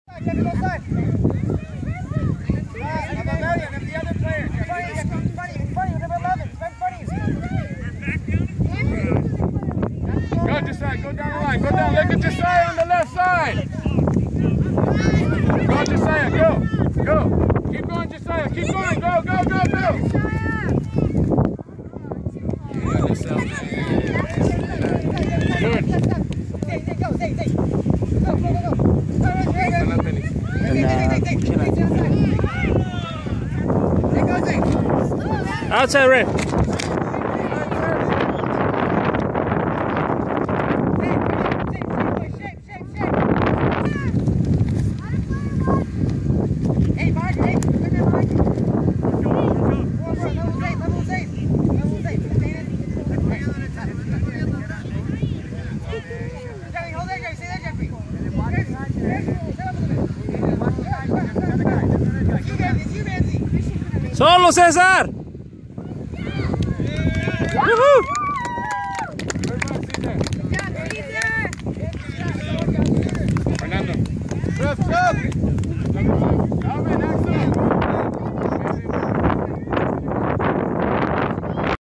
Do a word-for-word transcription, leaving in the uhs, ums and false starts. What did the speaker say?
Go Josiah, go down the line, go down, look at Josiah on the left side. Go Josiah, go, go. Keep going Josiah, keep going, go, go, go, go. Outside red. Solo César. Woohoo!